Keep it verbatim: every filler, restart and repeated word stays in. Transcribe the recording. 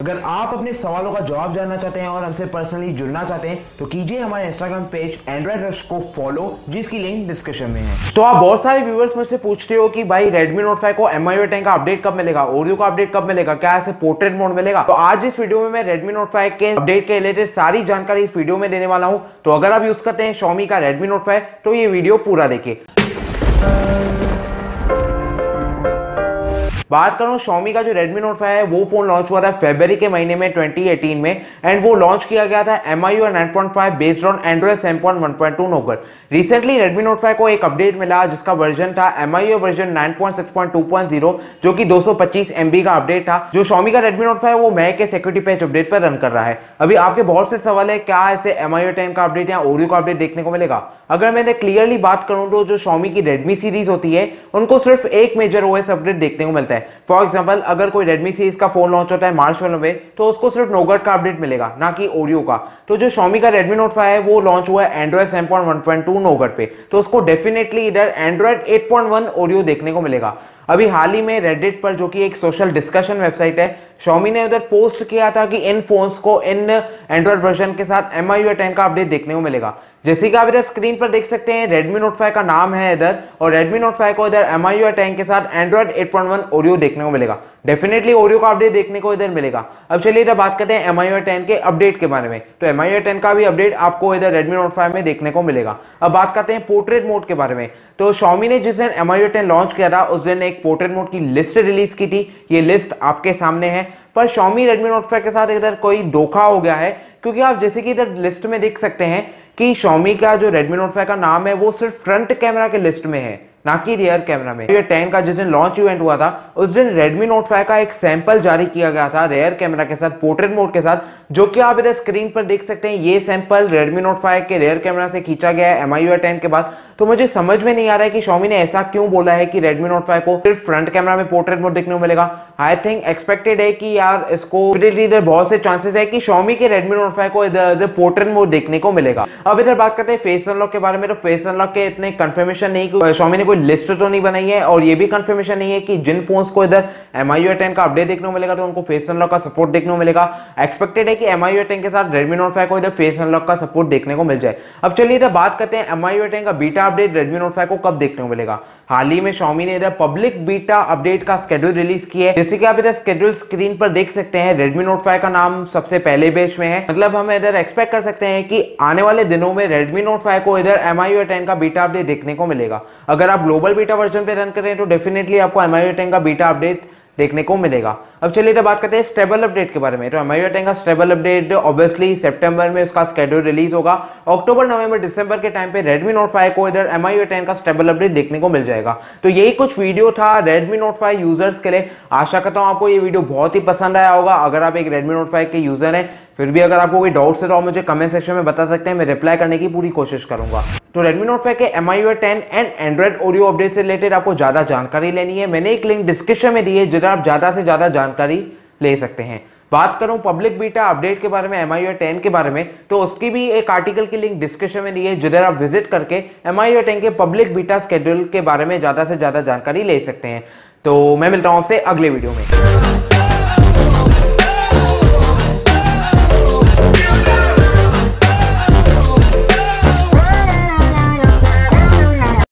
अगर आप अपने सवालों का जवाब जानना चाहते हैं और हमसे पर्सनली जुड़ना चाहते हैं तो कीजिए हमारे इंस्टाग्राम पेज एंड्रॉइड रश को फॉलो, जिसकी लिंक डिस्क्रिप्शन में है। तो आप बहुत सारे व्यूअर्स मुझसे पूछते हो कि भाई Redmi Note फाइव को M I U I ten का अपडेट कब मिलेगा, Oreo का अपडेट कब मिलेगा, क्या ऐसे पोर्ट्रेट मोड मिलेगा। तो आज इस वीडियो में मैं Redmi Note फाइव के अपडेट के रिलेटेड सारी जानकारी इस वीडियो में देने वाला हूं। तो अगर आप यूज करते हैं Xiaomi का Redmi Note फाइव तो ये वीडियो पूरा देखिए। बात करूं Xiaomi का जो Redmi Note फाइव है वो फोन लॉन्च हुआ था फरवरी के महीने में ट्वेंटी एटीन में एंड वो लॉन्च किया गया था M I U I nine point five based on Android seven point one point two nougat. Recently Redmi Note five को एक अपडेट मिला जिसका वर्जन था M I U I version nine point six point two point zero जो कि दो सौ पच्चीस एम बी का अपडेट था। जो Xiaomi का Redmi Note फाइव वो मैक के सिक्योरिटी पैच अपडेट पर रन कर रहा है। अभी आपके बहुत से सवाल है क्या ऐसे M I U I ten का अपडेट या Oreo का अपडेट देखने को मिलेगा। अगर मैं क्लियरली बात करूं तो जो Xiaomi की Redmi सीरीज होती है उनको सिर्फ एक मेजर ओएस अपडेट देखने को मिलता है। फॉर एग्जांपल अगर कोई Redmi सीरीज का फोन लॉन्च होता है मार्च में तो उसको सिर्फ नोगट का अपडेट मिलेगा, ना कि Oreo का। तो जो Xiaomi का Redmi Note फाइव है वो लॉन्च हुआ है Android seven point one point two nougat पे, तो उसको डेफिनेटली इधर Android eight point one Oreo देखने को मिलेगा। अभी हाल ही में रेडिट पर, जो कि एक सोशल डिस्कशन वेबसाइट है, Xiaomi ने उधर पोस्ट किया था कि इन फोन्स को इन एंड्रॉइड वर्जन के साथ M I U I ten का अपडेट देखने को मिलेगा। जैसे कि आप इधर स्क्रीन पर देख सकते हैं Redmi Note फाइव का नाम है इधर, और Redmi Note फाइव को इधर M I U I ten के साथ Android eight point one Oreo देखने को मिलेगा। डेफिनेटली Oreo का अपडेट देखने को इधर मिलेगा। अब चलिए इधर बात करते हैं M I U I ten के अपडेट के बारे में। तो M I U I ten का भी अपडेट आपको इधर Redmi Note फाइव में देखने को मिलेगा। अब बात करते हैं पोर्ट्रेट मोड के बारे में। तो Xiaomi ने जिस दिन M I U I ten launch किया था उस दिन एक पोर्ट्रेट मोड की लिस्ट रिलीज की थी। ये लिस्ट आपके सामने है, पर Xiaomi Redmi Note फाइव के साथ इधर कोई धोखा हो गया है, क्योंकि आप जैसे कि इधर लिस्ट में देख सकते हैं कि Xiaomi का जो Redmi Note फाइव का नाम है वो सिर्फ फ्रंट कैमरा के लिस्ट में है, ना कि रियर कैमरा में। टेन का जिस दिन लॉन्च इवेंट हुआ था उस दिन Redmi Note फाइव का एक सैंपल जारी किया गया था रियर कैमरा के साथ, पोर्ट्रेट मोड के साथ, जो कि आप इधर स्क्रीन पर देख सकते हैं। ये सैंपल Redmi Note फाइव के रियर कैमरा से खींचा गया है M I U I ten के बाद। तो मुझे समझ में नहीं आ रहा है कि Xiaomi ने ऐसा क्यों बोला है कि Redmi Note फाइव को सिर्फ फ्रंट कैमरा में पोर्ट्रेट मोड देखने को मिलेगा। आई थिंक एक्सपेक्टेड है कि यार इसको इधर बहुत से चांसेस है कि Xiaomi के Redmi Note फाइव को इधर इधर पोर्ट्रेट मोड देखने को मिलेगा। अब इधर बात करते हैं फेस अनलॉक के बारे में। तो फेस अनलॉक के इतने कंफर्मेशन नहीं, Xiaomi ने कोई लिस्ट तो नहीं बनाई है, और ये भी कंफर्मेशन नहीं है कि जिन फोन्स को इधर M I U I ten का अपडेट देखने को मिलेगा तो उनको फेस अनलॉक का सपोर्ट देखने को मिलेगा। एक्सपेक्टेड है कि M I U I ten के साथ Redmi Note फाइव को इधर फेस अनलॉक का सपोर्ट देखने को मिल जाए। अब चलिए इधर बात करते हैं M I U I ten का beta update Redmi Note five को कब देखने को मिलेगा। हाल ही में Xiaomi ने इधर पब्लिक बीटा अपडेट का स्केड्यूल रिलीज किया है। जैसे कि आप इधर स्केड्यूल स्क्रीन पर देख सकते हैं, Redmi Note फाइव का नाम सबसे पहले बैच में है। मतलब हम इधर एक्सपेक्ट कर सकते हैं कि आने वाले दिनों में Redmi Note फाइव को इधर M I U I ten का बीटा अपडेट देखने को मिलेगा। अगर आप ग्लोबल बीटा वर्जन पे रन करें तो डेफिनेटली आपको M I U I ten का बीटा अपडेट देखने को मिलेगा। अब चलिए इधर बात करते हैं स्टेबल अपडेट के बारे में। तो M I U I ten का स्टेबल अपडेट ऑब्वियसली सितंबर में उसका स्केड्यूल रिलीज होगा। अक्टूबर नवंबर दिसंबर के टाइम पे Redmi Note फाइव को इधर M I U I ten का स्टेबल अपडेट देखने को मिल जाएगा। तो यही कुछ वीडियो था Redmi Note फाइव यूजर्स के लिए। आशा करता हूं आपको ये वीडियो बहुत ही पसंद आया होगा। अगर आप एक Redmi Note फाइव के यूजर हैं, फिर भी अगर आपको कोई डाउट्स है तो आप मुझे कमेंट सेक्शन में बता सकते हैं, मैं रिप्लाई करने की पूरी कोशिश करूंगा। तो Redmi Note फाइव के M I U I ten and Android Oreo update से रिलेटेड आपको ज्यादा जानकारी लेनी है, मैंने एक लिंक डिस्क्रिप्शन में दी है जिधर आप ज्यादा से ज्यादा जानकारी ले सकते हैं। बात करूं पब्लिक बीटा अपडेट के बारे में, M I U I ten के बारे में, तो उसकी भी एक आर्टिकल की लिंक डिस्क्रिप्शन में दी है जिधर आप विजिट करके M I U I ten के पब्लिक बीटा स्केड्यूल के बारे में ज्यादा से ज्यादा जानकारी ले सकते हैं। तो मैं मिलता हूं आपसे अगले वीडियो में।